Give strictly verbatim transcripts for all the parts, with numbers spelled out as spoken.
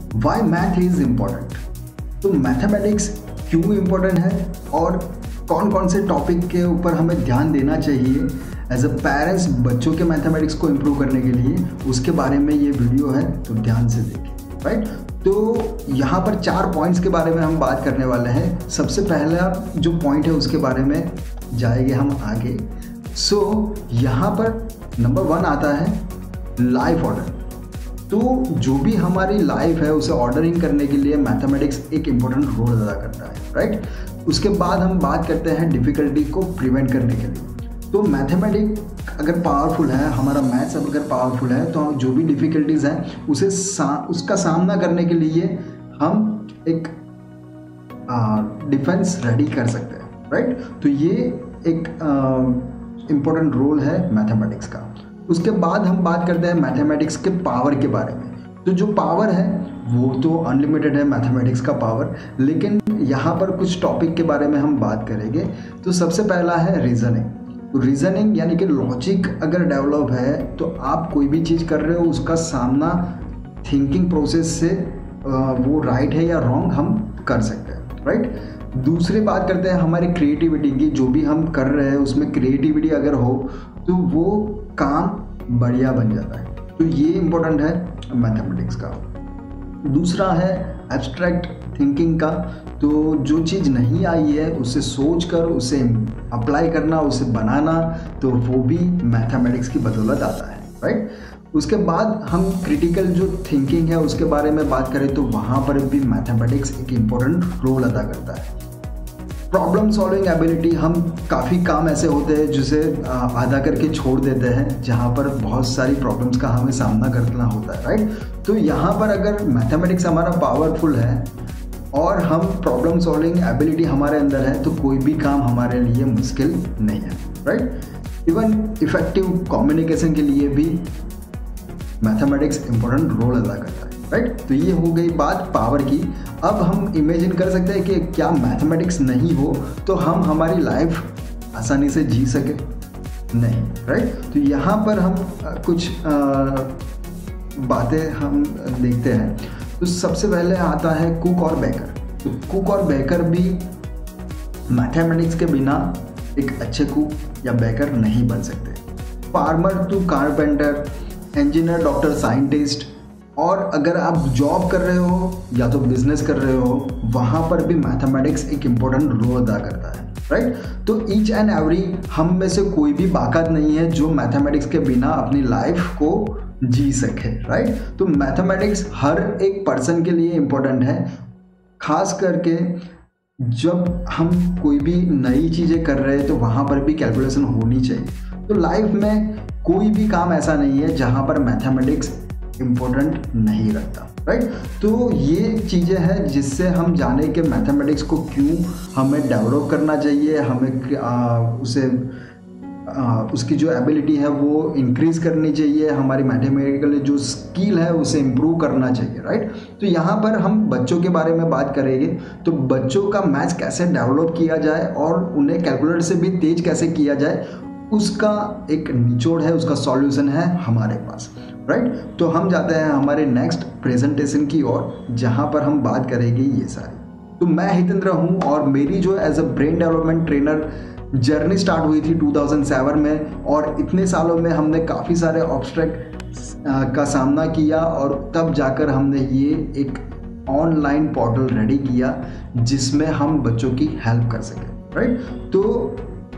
Y math is important. तो mathematics क्यों important है और कौन कौन से टॉपिक के ऊपर हमें ध्यान देना चाहिए एज अ पेरेंट्स बच्चों के मैथमेटिक्स को इम्प्रूव करने के लिए, उसके बारे में ये वीडियो है, तो ध्यान से देखिए। राइट, तो यहाँ पर चार पॉइंट्स के बारे में हम बात करने वाले हैं। सबसे पहला जो पॉइंट है उसके बारे में जाएंगे हम आगे। सो so, यहाँ पर नंबर वन आता है लाइफ ऑर्डर। तो जो भी हमारी लाइफ है उसे ऑर्डरिंग करने के लिए मैथमेटिक्स एक इम्पोर्टेंट रोल अदा करता है। राइट, उसके बाद हम बात करते हैं डिफ़िकल्टी को प्रिवेंट करने के लिए। तो मैथमेटिक्स अगर पावरफुल है, हमारा मैथ्स अगर पावरफुल है, तो जो भी डिफ़िकल्टीज़ हैं उसे सा, उसका सामना करने के लिए हम एक डिफेंस रेडी कर सकते हैं। राइट, तो ये एक इम्पोर्टेंट रोल है मैथमेटिक्स का। उसके बाद हम बात करते हैं मैथमेटिक्स के पावर के बारे में। तो जो पावर है वो तो अनलिमिटेड है मैथमेटिक्स का पावर, लेकिन यहाँ पर कुछ टॉपिक के बारे में हम बात करेंगे। तो सबसे पहला है रीजनिंग। तो रीजनिंग यानी कि लॉजिक अगर डेवलप है तो आप कोई भी चीज़ कर रहे हो उसका सामना थिंकिंग प्रोसेस से वो राइट है या रॉन्ग हम कर सकते हैं। राइट, दूसरी बात करते हैं हमारी क्रिएटिविटी की। जो भी हम कर रहे हैं उसमें क्रिएटिविटी अगर हो तो वो काम बढ़िया बन जाता है। तो ये इम्पोर्टेंट है मैथमेटिक्स का। दूसरा है एब्स्ट्रैक्ट थिंकिंग का। तो जो चीज़ नहीं आई है उसे सोच कर उसे अप्लाई करना, उसे बनाना, तो वो भी मैथमेटिक्स की बदौलत आता है। राइट, उसके बाद हम क्रिटिकल जो थिंकिंग है उसके बारे में बात करें तो वहाँ पर भी मैथमेटिक्स एक इम्पोर्टेंट रोल अदा करता है। प्रॉब्लम सॉल्विंग एबिलिटी, हम काफ़ी काम ऐसे होते हैं जिसे आधा करके छोड़ देते हैं, जहाँ पर बहुत सारी प्रॉब्लम्स का हमें सामना करना होता है। राइट, तो यहाँ पर अगर मैथमेटिक्स हमारा पावरफुल है और हम प्रॉब्लम सॉल्विंग एबिलिटी हमारे अंदर है तो कोई भी काम हमारे लिए मुश्किल नहीं है। राइट, इवन इफेक्टिव कम्युनिकेशन के लिए भी मैथमेटिक्स इम्पोर्टेंट रोल अदा करता है। राइट, तो ये हो गई बात पावर की। अब हम इमेजिन कर सकते हैं कि क्या मैथमेटिक्स नहीं हो तो हम हमारी लाइफ आसानी से जी सके? नहीं। राइट, तो यहाँ पर हम कुछ बातें हम देखते हैं। तो सबसे पहले आता है कुक और बेकर। तो कुक और बेकर भी मैथमेटिक्स के बिना एक अच्छे कुक या बेकर नहीं बन सकते। Farmer to carpenter, engineer, doctor, scientist, और अगर आप जॉब कर रहे हो या तो बिजनेस कर रहे हो, वहाँ पर भी मैथमेटिक्स एक इम्पोर्टेंट रोल अदा करता है। राइट, तो ईच एंड एवरी हम में से कोई भी बाकात नहीं है जो मैथमेटिक्स के बिना अपनी लाइफ को जी सके। राइट, तो मैथमेटिक्स हर एक पर्सन के लिए इम्पोर्टेंट है, खास करके जब हम कोई भी नई चीज़ें कर रहे हैं तो वहाँ पर भी कैलकुलेशन होनी चाहिए। तो लाइफ में कोई भी काम ऐसा नहीं है जहाँ पर मैथमेटिक्स इम्पोर्टेंट नहीं रखता। राइट, तो ये चीज़ें हैं जिससे हम जाने के मैथमेटिक्स को क्यों हमें डेवलप करना चाहिए, हमें आ, उसे आ, उसकी जो एबिलिटी है वो इंक्रीज़ करनी चाहिए, हमारी मैथमेटिकल जो स्किल है उसे इम्प्रूव करना चाहिए। राइट, तो यहाँ पर हम बच्चों के बारे में बात करेंगे। तो बच्चों का मैथ्स कैसे डेवलप किया जाए और उन्हें कैलकुलेटर से भी तेज कैसे किया जाए, उसका एक निचोड़ है, उसका सॉल्यूशन है हमारे पास। राइट, तो हम जाते हैं हमारे नेक्स्ट प्रेजेंटेशन की ओर, जहाँ पर हम बात करेंगे ये सारी। तो मैं हितेंद्र हूँ और मेरी जो as a brain development trainer journey start हुई थी टू थाउजेंड सेवन में, और इतने सालों में हमने काफ़ी सारे ऑब्स्ट्रैक्ट का सामना किया और तब जाकर हमने ये एक ऑनलाइन पोर्टल रेडी किया जिसमें हम बच्चों की हेल्प कर सकें। राइट, तो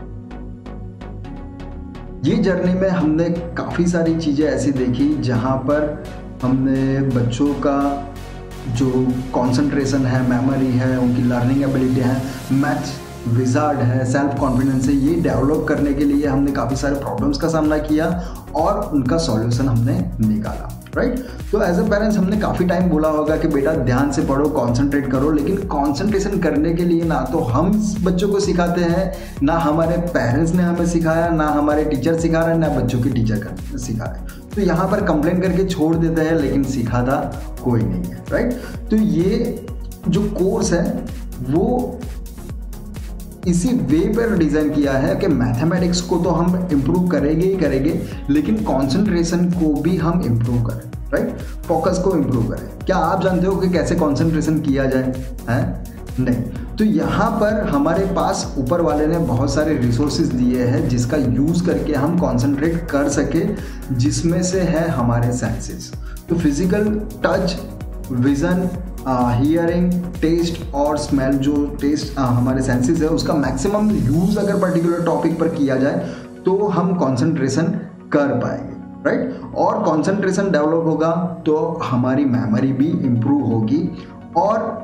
ये जर्नी में हमने काफ़ी सारी चीज़ें ऐसी देखी जहाँ पर हमने बच्चों का जो कंसंट्रेशन है, मेमोरी है, उनकी लर्निंग एबिलिटी है, मैथ्स विजार्ड है, सेल्फ कॉन्फिडेंस है, ये डेवलप करने के लिए हमने काफ़ी सारे प्रॉब्लम्स का सामना किया और उनका सॉल्यूशन हमने निकाला। राइट, तो एज अ पेरेंट्स हमने काफ़ी टाइम बोला होगा कि बेटा ध्यान से पढ़ो, कंसंट्रेट करो, लेकिन कंसंट्रेशन करने के लिए ना तो हम बच्चों को सिखाते हैं, ना हमारे पेरेंट्स ने हमें सिखाया, ना हमारे टीचर सिखा रहे हैं, ना बच्चों के टीचर सिखा रहे हैं। तो यहाँ पर कंप्लेन करके छोड़ देते हैं, लेकिन सिखाता कोई नहीं है। राइट, तो ये जो कोर्स है वो इसी वे पर डिज़ाइन किया है कि मैथमेटिक्स को तो हम इम्प्रूव करेंगे ही करेंगे, लेकिन कंसंट्रेशन को भी हम इम्प्रूव करें। राइट। फोकस को इम्प्रूव करें। क्या आप जानते हो कि कैसे कंसंट्रेशन किया जाए? हैं? नहीं। तो यहाँ पर हमारे पास ऊपर वाले ने बहुत सारे रिसोर्सेज दिए हैं जिसका यूज़ करके हम कंसंट्रेट कर सके, जिसमें से है हमारे सेंसेस। तो physical, touch, vision, hearing, taste और स्मेल, जो टेस्ट uh, हमारे सेंसेस है उसका मैक्सिमम यूज़ अगर पर्टिकुलर टॉपिक पर किया जाए तो हम कंसंट्रेशन कर पाएंगे, राइट। और कंसंट्रेशन डेवलप होगा तो हमारी मेमोरी भी इम्प्रूव होगी और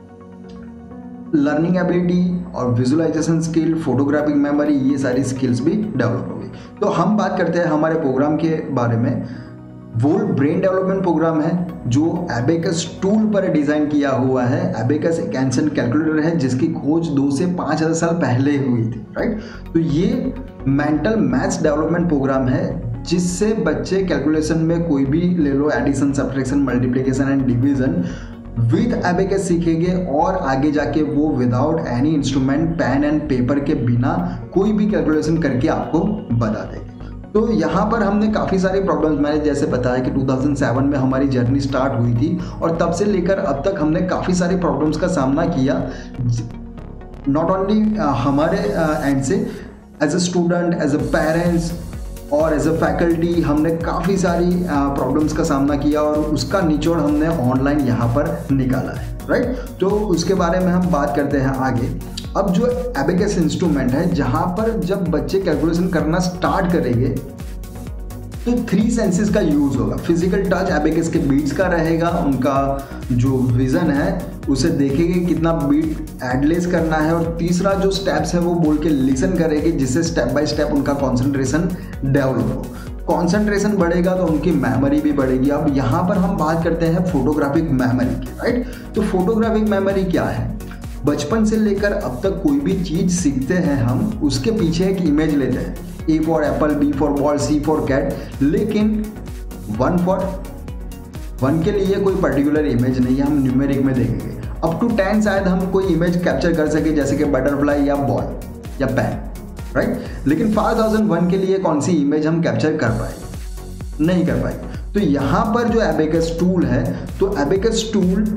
लर्निंग एबिलिटी और विजुअलाइजेशन स्किल, फोटोग्राफिक मेमोरी, ये सारी स्किल्स भी डेवलप होगी। तो हम बात करते हैं हमारे प्रोग्राम के बारे में। वो ब्रेन डेवलपमेंट प्रोग्राम है जो एबेकस टूल पर डिज़ाइन किया हुआ है। एबेकस एक एंशिएंट कैलकुलेटर है जिसकी खोज दो से पाँच हज़ार साल पहले हुई थी, राइट। तो ये मेंटल मैथ्स डेवलपमेंट प्रोग्राम है जिससे बच्चे कैलकुलेशन में कोई भी ले लो, addition, subtraction, multiplication and division with abacus सीखेंगे और आगे जाके वो without any instrument, pen and paper के बिना कोई भी कैलकुलेशन करके आपको बता देंगे। तो यहाँ पर हमने काफ़ी सारे प्रॉब्लम्स, मैंने जैसे बताया कि दो हज़ार सात में हमारी जर्नी स्टार्ट हुई थी और तब से लेकर अब तक हमने काफ़ी सारे प्रॉब्लम्स का सामना किया। नॉट ओनली हमारे एंड से, as a student, as a parents और एज अ फैकल्टी हमने काफ़ी सारी प्रॉब्लम्स का सामना किया और उसका निचोड़ हमने ऑनलाइन यहाँ पर निकाला है, राइट। तो उसके बारे में हम बात करते हैं आगे। अब जो एबेकस इंस्ट्रूमेंट है, जहाँ पर जब बच्चे कैलकुलेशन करना स्टार्ट करेंगे तो थ्री सेंसेस का यूज़ होगा। फिजिकल टच एबेकस के बीट्स का रहेगा, उनका जो विज़न है उसे देखेंगे कितना बीट एडलेस करना है, और तीसरा जो स्टेप्स है वो बोल के लिसन करेंगे जिससे स्टेप बाय स्टेप उनका कंसंट्रेशन डेवलप हो। कंसंट्रेशन बढ़ेगा तो उनकी मेमोरी भी बढ़ेगी। अब यहाँ पर हम बात करते हैं फोटोग्राफिक मेमोरी की, राइट। तो फोटोग्राफिक मेमोरी क्या है? बचपन से लेकर अब तक कोई भी चीज़ सीखते हैं हम, उसके पीछे एक इमेज लेते हैं, A for apple, B for ball, C for cat, लेकिन वन फॉर वन के लिए कोई पर्टिकुलर इमेज नहीं है, हम न्यूमेरिक में देखेंगे। अप टू टेन शायद हम कोई इमेज कैप्चर कर सके, जैसे कि बटरफ्लाई या बॉल या पेन, राइट। लेकिन फाइव थाउज़ेंड वन के लिए कौन सी इमेज हम कैप्चर कर पाएंगे? नहीं कर पाएंगे। तो यहाँ पर जो एबेकस टूल है, तो एबेकस टूल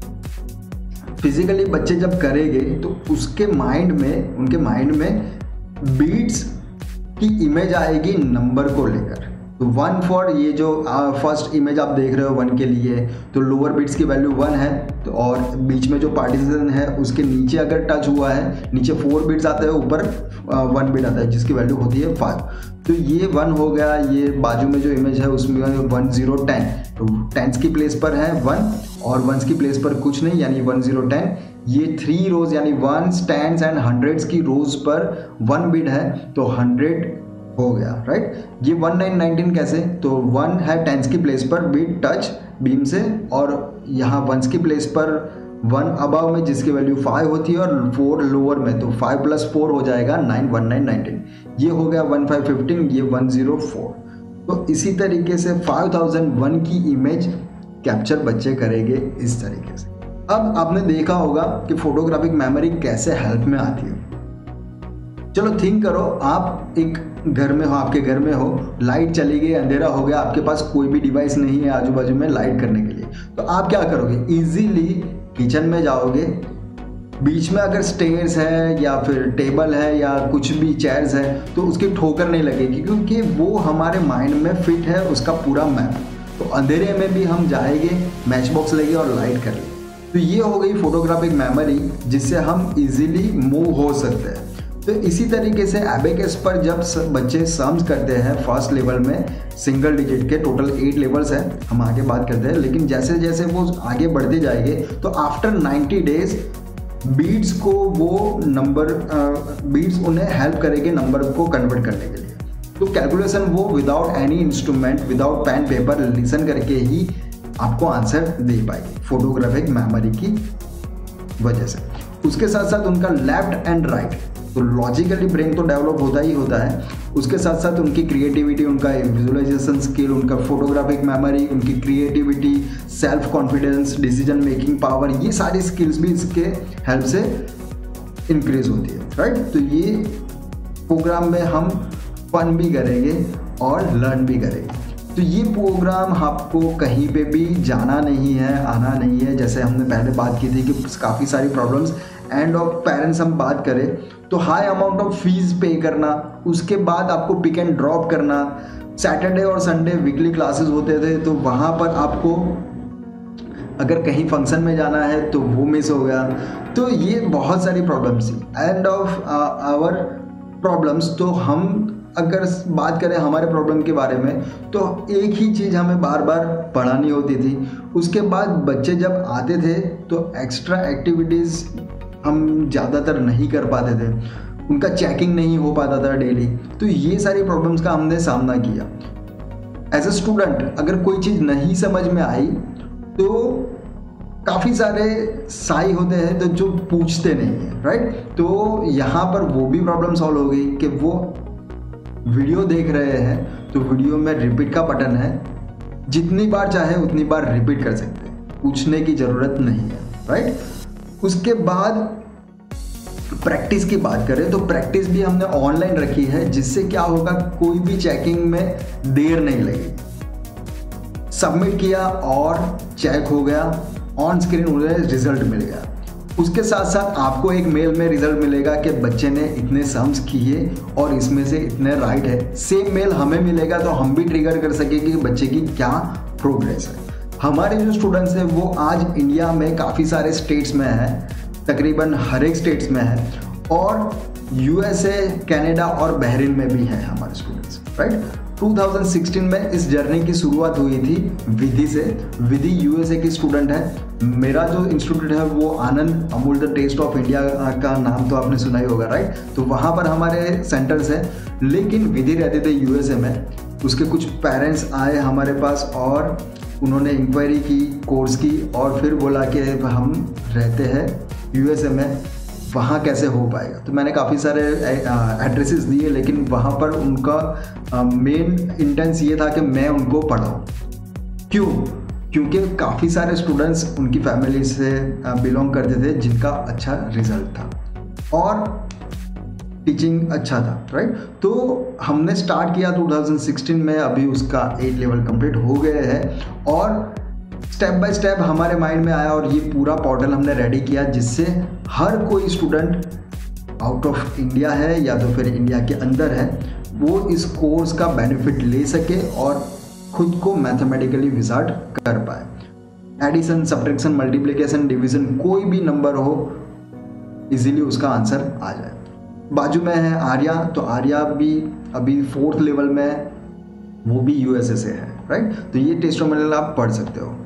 फिजिकली बच्चे जब करेंगे तो उसके माइंड में, उनके माइंड में बीट्स की इमेज आएगी नंबर को लेकर। तो वन फॉर ये जो फर्स्ट इमेज आप देख रहे हो वन के लिए, तो लोअर बीट्स की वैल्यू वन है, तो और बीच में जो पार्टीशन है उसके नीचे अगर टच हुआ है, नीचे फोर बीट्स आते हैं, ऊपर वन बीट आता है जिसकी वैल्यू होती है फाइव। तो ये वन हो गया। ये बाजू में जो इमेज है उसमें वन जीरो टेन, तो टेंस की प्लेस पर है वन और वंस की प्लेस पर कुछ नहीं, यानी वन जीरो टेन। ये थ्री रोज यानी वंस, टेंस एंड हंड्रेड्स की रोज पर वन बीट है तो हंड्रेड हो गया, राइट। ये वन नाइन नाइनटीन कैसे? तो वन है टेंस की प्लेस पर बीट टच बीम से, और यहाँ वंस की प्लेस पर वन अबव में जिसकी वैल्यू फाइव होती है और फोर लोअर में, तो फाइव प्लस फोर हो जाएगा नाइन, वन नाइन नाइनटीन। ये हो गया वन फाइव फिफ्टीन, ये वन जीरो फोर। तो इसी तरीके से फाइव थाउज़ेंड वन की इमेज कैप्चर बच्चे करेंगे इस तरीके से। अब आपने देखा होगा कि फोटोग्राफिक मेमोरी कैसे हेल्प में आती है। चलो थिंक करो, आप एक घर में हो, आपके घर में हो, लाइट चली गई, अंधेरा हो गया, आपके पास कोई भी डिवाइस नहीं है आजू बाजू में लाइट करने के लिए, तो आप क्या करोगे? इजीली किचन में जाओगे, बीच में अगर स्टेयर्स है या फिर टेबल है या कुछ भी चेयर्स है तो उसकी ठोकर नहीं लगेगी, क्योंकि वो हमारे माइंड में फिट है उसका पूरा मैप। तो अंधेरे में भी हम जाएंगे, मैच बॉक्स लेंगे और लाइट कर लेंगे। तो ये हो गई फोटोग्राफिक मेमोरी जिससे हम इजीली मूव हो सकते हैं। तो इसी तरीके से एबेकस पर जब बच्चे सम्स करते हैं फर्स्ट लेवल में, सिंगल डिजिट के टोटल एट लेवल्स हैं, हम आगे बात करते हैं, लेकिन जैसे जैसे वो आगे बढ़ते जाएंगे तो आफ्टर नाइन्टी डेज बीट्स को वो नंबर बीट्स उन्हें हेल्प करेंगे नंबर को कन्वर्ट करने के लिए। तो कैलकुलेशन वो without any instrument, without pen paper, listen करके ही आपको आंसर दे पाएगी फोटोग्राफिक मेमोरी की वजह से। उसके साथ साथ उनका लेफ्ट एंड राइट, तो लॉजिकली ब्रेन तो डेवलप होता ही होता है, उसके साथ साथ उनकी क्रिएटिविटी, उनका विजुअलाइजेशन स्किल, उनका फोटोग्राफिक मेमोरी, उनकी creativity, self confidence, decision making power, ये सारी स्किल्स भी इसके हेल्प से इंक्रीज होती है, राइट। तो ये प्रोग्राम में हम फन भी करेंगे और लर्न भी करेंगे। तो ये प्रोग्राम आपको कहीं पे भी जाना नहीं है, आना नहीं है। जैसे हमने पहले बात की थी कि काफ़ी सारी प्रॉब्लम्स एंड ऑफ पेरेंट्स हम बात करें तो हाई अमाउंट ऑफ फीस पे करना, उसके बाद आपको पिक एंड ड्रॉप करना, सैटरडे और संडे वीकली क्लासेस होते थे तो वहाँ पर आपको अगर कहीं फंक्शन में जाना है तो वो मिस हो गया। तो ये बहुत सारी प्रॉब्लम्स थी। एंड ऑफ आवर प्रॉब्लम्स, तो हम अगर बात करें हमारे प्रॉब्लम के बारे में तो एक ही चीज़ हमें बार बार पढ़ानी होती थी। उसके बाद बच्चे जब आते थे तो एक्स्ट्रा एक्टिविटीज़ हम ज़्यादातर नहीं कर पाते थे, उनका चेकिंग नहीं हो पाता था डेली। तो ये सारी प्रॉब्लम्स का हमने सामना किया। एज ए स्टूडेंट अगर कोई चीज़ नहीं समझ में आई तो काफ़ी सारे साई होते हैं तो जो पूछते नहीं हैं, राइट। तो यहाँ पर वो भी प्रॉब्लम सॉल्व हो गई कि वो वीडियो देख रहे हैं तो वीडियो में रिपीट का बटन है, जितनी बार चाहे उतनी बार रिपीट कर सकते हैं, पूछने की ज़रूरत नहीं है, राइट। उसके बाद प्रैक्टिस की बात करें तो प्रैक्टिस भी हमने ऑनलाइन रखी है, जिससे क्या होगा, कोई भी चेकिंग में देर नहीं लगेगी। सबमिट किया और चेक हो गया, ऑन स्क्रीन उन्हें रिजल्ट मिल गया। उसके साथ साथ आपको एक मेल में रिजल्ट मिलेगा कि बच्चे ने इतने सम्स किए और इसमें से इतने राइट है। सेम मेल हमें मिलेगा तो हम भी ट्रिगर कर सकेंगे कि बच्चे की क्या प्रोग्रेस है। हमारे जो स्टूडेंट्स हैं वो आज इंडिया में काफ़ी सारे स्टेट्स में हैं, तकरीबन हर एक स्टेट्स में है, और यूएसए, कनाडा और बहरीन में भी हैं हमारे स्टूडेंट्स, राइट। दो हज़ार सोलह में इस जर्नी की शुरुआत हुई थी विधि से। विधि यूएसए की स्टूडेंट है। मेरा जो इंस्टीट्यूट है वो Anand Amul the taste of India का नाम तो आपने सुना ही होगा, राइट। तो वहाँ पर हमारे सेंटर्स हैं, लेकिन विधि रहते थे यूएसए में। उसके कुछ पेरेंट्स आए हमारे पास और उन्होंने इंक्वायरी की, कोर्स की, और फिर बोला कि हम रहते हैं यूएसए में, वहाँ कैसे हो पाएगा। तो मैंने काफ़ी सारे एड्रेसेस दिए, लेकिन वहाँ पर उनका मेन इंटेंस ये था कि मैं उनको पढ़ाऊँ। क्यों? क्योंकि काफ़ी सारे स्टूडेंट्स उनकी फैमिली से बिलोंग करते थे जिनका अच्छा रिजल्ट था और टीचिंग अच्छा था, राइट। तो हमने स्टार्ट किया दो हज़ार सोलह में, अभी उसका एट लेवल कंप्लीट हो गए हैं और स्टेप बाय स्टेप हमारे माइंड में आया और ये पूरा पोर्टल हमने रेडी किया, जिससे हर कोई स्टूडेंट आउट ऑफ इंडिया है या तो फिर इंडिया के अंदर है, वो इस कोर्स का बेनिफिट ले सके और खुद को मैथमेटिकली विजार्ड कर पाए। एडिशन, सब्ट्रैक्शन, मल्टीप्लिकेशन, डिवीजन, कोई भी नंबर हो इजीली उसका आंसर आ जाए। बाजू में है आर्या, तो आर्या भी अभी फोर्थ लेवल में है, वो भी यूएसए से है, राइट। तो ये टेस्टिमोनियल आप पढ़ सकते हो।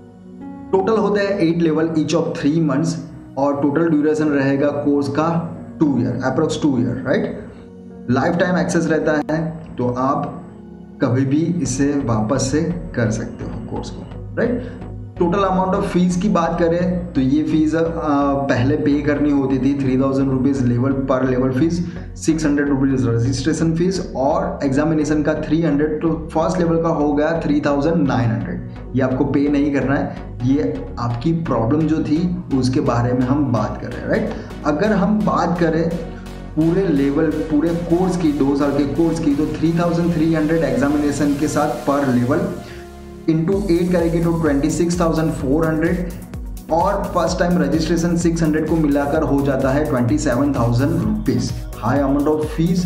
टोटल होते हैं eight level each of three months और टोटल ड्यूरेशन रहेगा कोर्स का two year, approx two year, right. Life time access रहता है, तो आप कभी भी इसे वापस से कर सकते हो कोर्स को, right. Total amount of fees की बात करें तो ये फीस पहले पे करनी होती थी थ्री थाउजेंड रुपीज़ लेवल पर level fees, six hundred rupees registration fees और एग्जामिनेशन का थ्री हंड्रेड। तो फर्स्ट लेवल का हो गया थ्री थाउजेंड नाइन हंड्रेड। ये आपको पे नहीं करना है, ये आपकी प्रॉब्लम जो थी उसके बारे में हम बात कर रहे हैं, राइट। अगर हम बात करें पूरे लेवल, पूरे कोर्स की, दो साल के कोर्स की, तो three thousand three hundred examination के साथ पर लेवल इंटू एट करेंगे तो twenty six thousand four hundred और first time registration six hundred को मिलाकर हो जाता है twenty seven thousand rupees. High amount of fees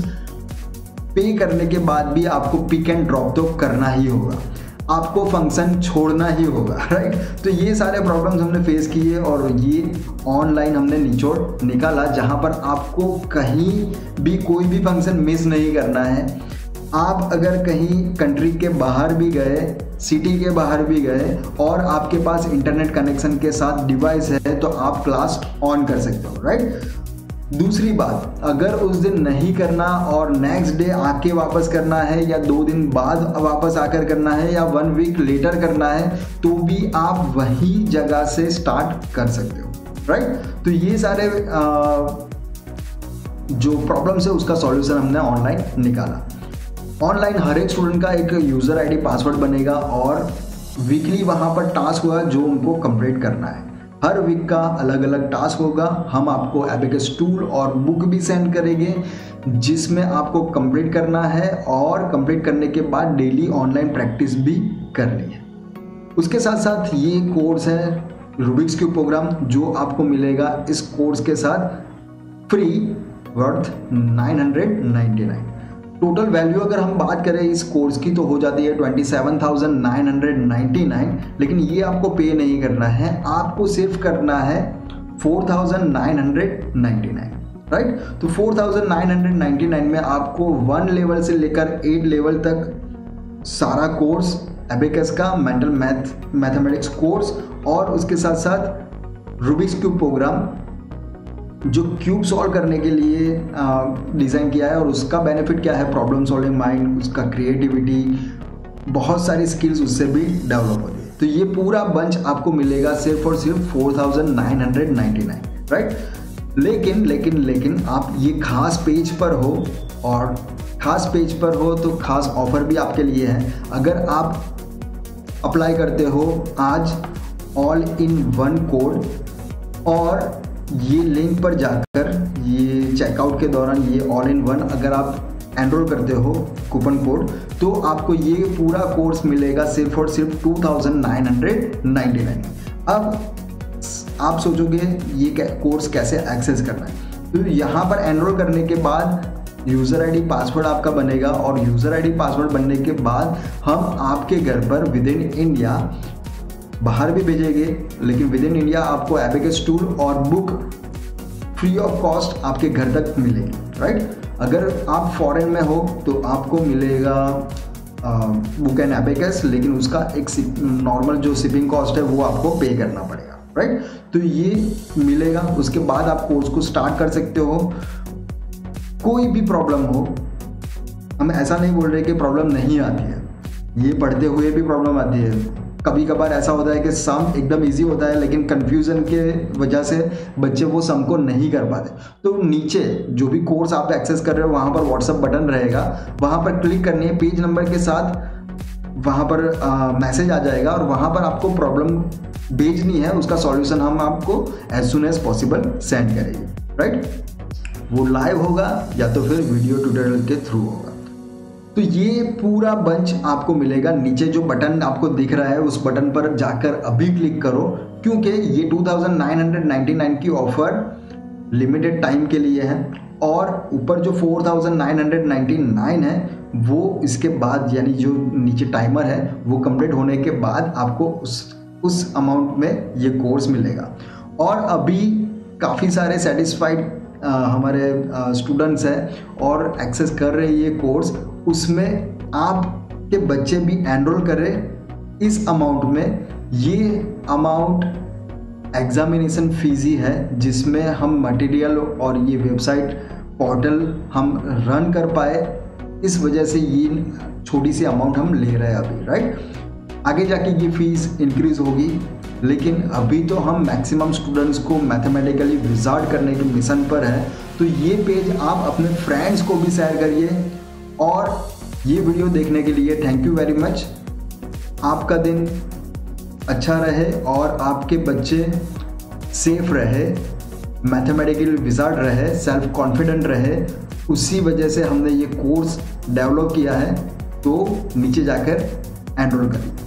pay करने के बाद भी आपको पिक एंड ड्रॉप तो करना ही होगा, आपको फंक्शन छोड़ना ही होगा, राइट। तो ये सारे प्रॉब्लम्स हमने फेस किए और ये ऑनलाइन हमने निचोड़ निकाला, जहाँ पर आपको कहीं भी कोई भी फंक्शन मिस नहीं करना है। आप अगर कहीं कंट्री के बाहर भी गए, सिटी के बाहर भी गए और आपके पास इंटरनेट कनेक्शन के साथ डिवाइस है तो आप क्लास ऑन कर सकते हो, राइट। दूसरी बात, अगर उस दिन नहीं करना और नेक्स्ट डे आके वापस करना है या दो दिन बाद वापस आकर करना है या वन वीक लेटर करना है तो भी आप वही जगह से स्टार्ट कर सकते हो, राइट। तो ये सारे आ, जो प्रॉब्लम्स है उसका सॉल्यूशन हमने ऑनलाइन निकाला। ऑनलाइन हर एक स्टूडेंट का एक यूज़र आईडी पासवर्ड बनेगा और वीकली वहाँ पर टास्क होगा जो उनको कंप्लीट करना है। हर वीक का अलग अलग टास्क होगा। हम आपको एबेकस टूल और बुक भी सेंड करेंगे जिसमें आपको कंप्लीट करना है और कंप्लीट करने के बाद डेली ऑनलाइन प्रैक्टिस भी करनी है। उसके साथ साथ ये कोर्स है रूबिक्स क्यूब प्रोग्राम जो आपको मिलेगा इस कोर्स के साथ free worth nine hundred ninety nine. Total value अगर हम बात करें इस कोर्स की तो हो जाती है twenty seven thousand nine hundred ninety nine, लेकिन ये आपको पे नहीं करना है, आपको सिर्फ करना है four thousand nine hundred ninety nine, right. तो four thousand nine hundred ninety nine में आपको वन लेवल से लेकर एट लेवल तक सारा कोर्स एबेकस का मेंटल मैथ मैथमेटिक्स कोर्स और उसके साथ साथ रूबिक्स क्यूब प्रोग्राम जो क्यूब सॉल्व करने के लिए डिज़ाइन किया है और उसका बेनिफिट क्या है, प्रॉब्लम सॉल्विंग माइंड, उसका क्रिएटिविटी, बहुत सारी स्किल्स उससे भी डेवलप होती है। तो ये पूरा बंच आपको मिलेगा सिर्फ और सिर्फ four thousand nine hundred ninety nine, right. लेकिन लेकिन लेकिन आप ये खास पेज पर हो और खास पेज पर हो तो खास ऑफर भी आपके लिए है। अगर आप अप्लाई करते हो आज ऑल इन वन कोड और ये लिंक पर जाकर ये चेकआउट के दौरान ये ऑल इन वन अगर आप एनरोल करते हो कूपन कोड तो आपको ये पूरा कोर्स मिलेगा सिर्फ और सिर्फ two thousand nine hundred ninety nine. अब आप सोचोगे ये कोर्स कैसे एक्सेस करना है, तो यहाँ पर एनरोल करने के बाद यूज़र आईडी पासवर्ड आपका बनेगा और यूज़र आईडी पासवर्ड बनने के बाद हम आपके घर पर विद इन इंडिया, बाहर भी भेजेंगे लेकिन विद इन इंडिया आपको एबेकस टूल और बुक फ्री ऑफ कॉस्ट आपके घर तक मिलेगी, राइट। अगर आप फॉरेन में हो तो आपको मिलेगा बुक एंड एबेकस, लेकिन उसका एक नॉर्मल जो शिपिंग कॉस्ट है वो आपको पे करना पड़ेगा, राइट। तो ये मिलेगा, उसके बाद आप कोर्स को स्टार्ट कर सकते हो। कोई भी प्रॉब्लम हो, हम ऐसा नहीं बोल रहे कि प्रॉब्लम नहीं आती है, ये पढ़ते हुए भी प्रॉब्लम आती है। कभी कभार ऐसा होता है कि सम एकदम इजी होता है लेकिन कंफ्यूजन के वजह से बच्चे वो सम को नहीं कर पाते। तो नीचे जो भी कोर्स आप एक्सेस कर रहे हो वहाँ पर व्हाट्सएप बटन रहेगा, वहाँ पर क्लिक करनी है, पेज नंबर के साथ वहाँ पर मैसेज आ जाएगा और वहाँ पर आपको प्रॉब्लम भेजनी है, उसका सॉल्यूशन हम आपको as soon as possible send करेंगे, राइट। वो लाइव होगा या तो फिर वीडियो ट्यूटोरियल के थ्रू होगा। तो ये पूरा बंच आपको मिलेगा। नीचे जो बटन आपको दिख रहा है उस बटन पर जाकर अभी क्लिक करो, क्योंकि ये two thousand nine hundred ninety nine की ऑफर लिमिटेड टाइम के लिए है और ऊपर जो four thousand nine hundred ninety nine है वो इसके बाद, यानी जो नीचे टाइमर है वो कंप्लीट होने के बाद आपको उस उस अमाउंट में ये कोर्स मिलेगा। और अभी काफ़ी सारे सेटिस्फाइड हमारे स्टूडेंट्स हैं और एक्सेस कर रहे हैं ये कोर्स, उसमें आपके बच्चे भी एनरोल करें इस अमाउंट में। ये अमाउंट एग्जामिनेशन फीस ही है जिसमें हम मटेरियल और ये वेबसाइट पोर्टल हम रन कर पाए, इस वजह से ये छोटी सी अमाउंट हम ले रहे हैं अभी, राइट। आगे जाके ये फीस इंक्रीज होगी, लेकिन अभी तो हम मैक्सिमम स्टूडेंट्स को मैथमेटिकली विजार्ड करने के मिशन पर है। तो ये पेज आप अपने फ्रेंड्स को भी शेयर करिए। और ये वीडियो देखने के लिए थैंक यू वेरी मच। आपका दिन अच्छा रहे और आपके बच्चे सेफ रहे, मैथमेटिकल विजार्ड रहे, सेल्फ कॉन्फिडेंट रहे। उसी वजह से हमने ये कोर्स डेवलप किया है, तो नीचे जाकर एनरोल करिए।